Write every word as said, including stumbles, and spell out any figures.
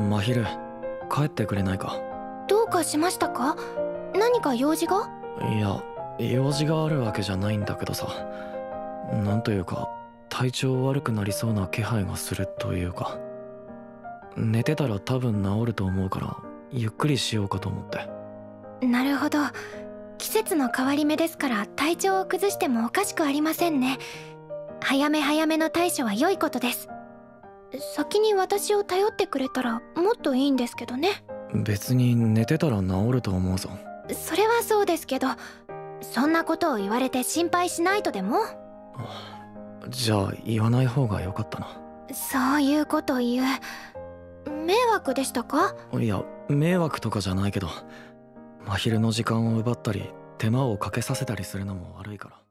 真昼、帰ってくれないか。 どうかしましたか？何か用事が？ いや、用事があるわけじゃないんだけどさ、なんというか体調悪くなりそうな気配がするというか、寝てたら多分治ると思うからゆっくりしようかと思って。 なるほど。季節の変わり目ですから体調を崩してもおかしくありませんね。早め早めの対処は良いことです。先に私を頼ってくれたらもっといいんですけどね。 別に寝てたら治ると思うぞ。 それはそうですけど、そんなことを言われて心配しないとでも？ じゃあ言わない方が良かったな。 そういうこと言う。迷惑でしたか？ いや、迷惑とかじゃないけど、真昼の時間を奪ったり手間をかけさせたりするのも悪いから。